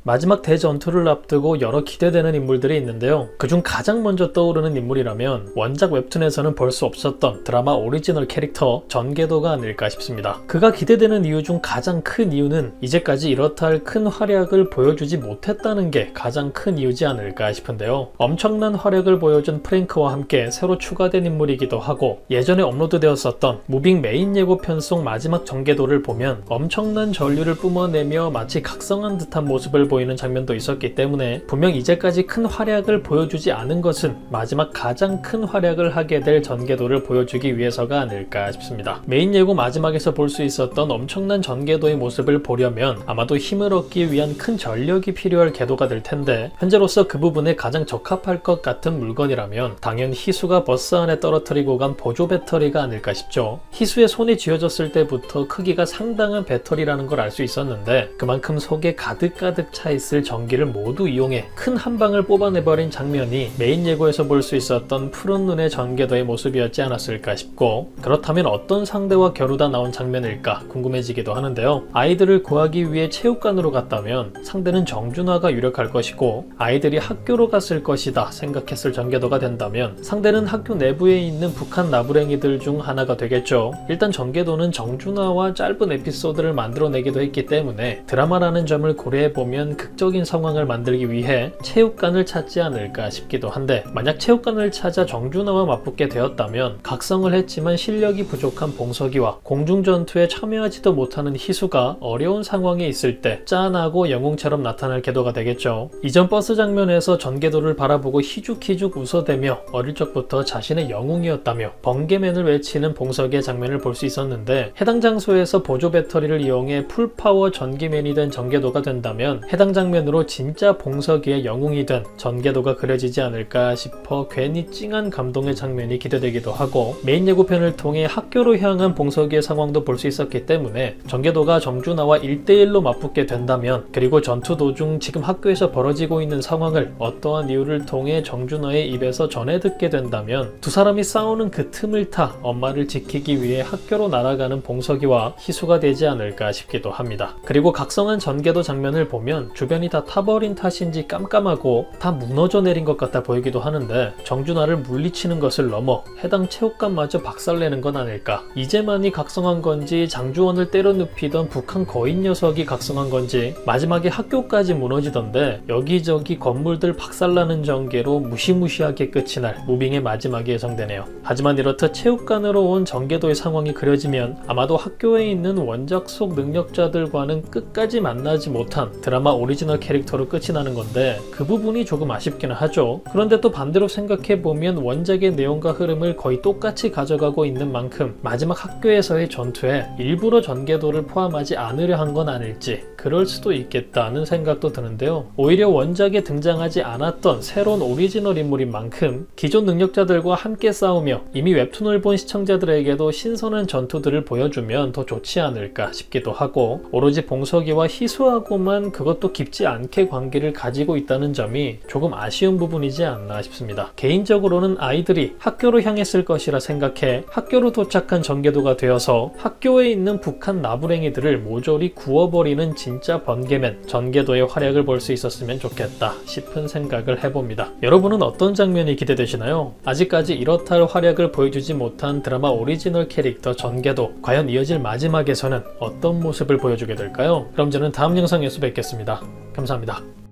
마지막 대전투를 앞두고 여러 기대되는 인물들이 있는데요. 그중 가장 먼저 떠오르는 인물이라면 원작 웹툰에서는 볼 수 없었던 드라마 오리지널 캐릭터 전개도가 아닐까 싶습니다. 그가 기대되는 이유 중 가장 큰 이유는 이제까지 이렇다 할 큰 활약을 보여주지 못했다는 게 가장 큰 이유지 않을까 싶은데요. 엄청난 활약을 보여준 프랭크와 함께 새로 추가된 인물이기도 하고, 예전에 업로드되었었던 무빙 메인 예고편 속 마지막 전개도를 보면 엄청난 전류를 뿜어내며 마치 각성한 듯한 모습을 보이는 장면도 있었기 때문에 분명 이제까지 큰 활약을 보여주지 않은 것은 마지막 가장 큰 활약을 하게 될 전개도를 보여주기 위해서가 아닐까 싶습니다. 메인 예고 마지막에서 볼 수 있었던 엄청난 전개도의 모습을 보려면 아마도 힘을 얻기 위한 큰 전력이 필요할 궤도가 될 텐데, 현재로서 그 부분에 가장 적합할 것 같은 물건이라면 당연 희수가 버스 안에 떨어뜨리고 간 보조 배터리가 아닐까 싶죠. 희수의 손이 쥐어졌을 때부터 크기가 상당한 배터리라는 걸 알 수 있었는데, 그만큼 속에 가득가득 차있을 전기를 모두 이용해 큰 한 방을 뽑아내버린 장면이 메인 예고에서 볼 수 있었던 푸른 눈의 전개도의 모습이었지 않았을까 싶고, 그렇다면 어떤 상대와 겨루다 나온 장면일까 궁금해지기도 하는데요. 아이들을 구하기 위해 체육관으로 갔다면 상대는 정준하가 유력할 것이고, 아이들이 학교로 갔을 것이다 생각했을 전개도가 된다면 상대는 학교 내부에 있는 북한 나부랭이들 중 하나가 되겠죠. 일단 전개도는 정준하와 짧은 에피소드를 만들어내기도 했기 때문에 드라마라는 점을 고려해보면 극적인 상황을 만들기 위해 체육관을 찾지 않을까 싶기도 한데, 만약 체육관을 찾아 정준하와 맞붙게 되었다면 각성을 했지만 실력이 부족한 봉석이와 공중전투에 참여하지도 못하는 희수가 어려운 상황에 있을 때 짠하고 영웅처럼 나타날 궤도가 되겠죠. 이전 버스 장면에서 전개도를 바라보고 희죽희죽 웃어대며 어릴 적부터 자신의 영웅이었다며 번개맨을 외치는 봉석의 장면을 볼 수 있었는데, 해당 장소에서 보조 배터리를 이용해 풀파워 전기맨이 된 전개도가 된다면 해당 장면으로 진짜 봉석이의 영웅이 된 전개도가 그려지지 않을까 싶어 괜히 찡한 감동의 장면이 기대되기도 하고, 메인 예고편을 통해 학교로 향한 봉석이의 상황도 볼 수 있었기 때문에 전개도가 정준하와 1대1로 맞붙게 된다면, 그리고 전투 도중 지금 학교에서 벌어지고 있는 상황을 어떠한 이유를 통해 정준하의 입에서 전해 듣게 된다면 두 사람이 싸우는 그 틈을 타 엄마를 지키기 위해 학교로 날아가는 봉석이와 희수가 되지 않을까 싶기도 합니다. 그리고 각성한 전개도 장면을 보면 주변이 다 타버린 탓인지 깜깜하고 다 무너져 내린 것 같아 보이기도 하는데, 정준하를 물리치는 것을 넘어 해당 체육관마저 박살내는 건 아닐까. 이제만이 각성한 건지 장주원을 때려 눕히던 북한 거인 녀석이 각성한 건지 마지막에 학교까지 무너지던데 여기저기 건물들 박살나는 전개로 무시무시하게 끝이 날 무빙의 마지막이 예상되네요. 하지만 이렇듯 체육관으로 온 전개도의 상황이 그려지면 아마도 학교에 있는 원작 속 능력자들과는 끝까지 만나지 못한 드라마 오리지널 캐릭터로 끝이 나는 건데, 그 부분이 조금 아쉽기는 하죠. 그런데 또 반대로 생각해보면 원작의 내용과 흐름을 거의 똑같이 가져가고 있는 만큼 마지막 학교에서의 전투에 일부러 전개도를 포함하지 않으려 한 건 아닐지, 그럴 수도 있겠다는 생각도 드는데요. 오히려 원작에 등장하지 않았던 새로운 오리지널 인물인 만큼 기존 능력자들과 함께 싸우며 이미 웹툰을 본 시청자들에게도 신선한 전투들을 보여주면 더 좋지 않을까 싶기도 하고, 오로지 봉석이와 희수하고만 그것도 깊지 않게 관계를 가지고 있다는 점이 조금 아쉬운 부분이지 않나 싶습니다. 개인적으로는 아이들이 학교로 향했을 것이라 생각해 학교로 도착한 전개도가 되어서 학교에 있는 북한 나부랭이들을 모조리 구워버리는 진짜 번개맨 전개도의 활약을 볼 수 있었으면 좋겠다 싶은 생각을 해봅니다. 여러분은 어떤 장면이 기대되시나요? 아직까지 이렇다 할 활약을 보여주지 못한 드라마 오리지널 캐릭터 전개도 과연 이어질 마지막에서는 어떤 모습을 보여주게 될까요? 그럼 저는 다음 영상에서 뵙겠습니다. 감사합니다.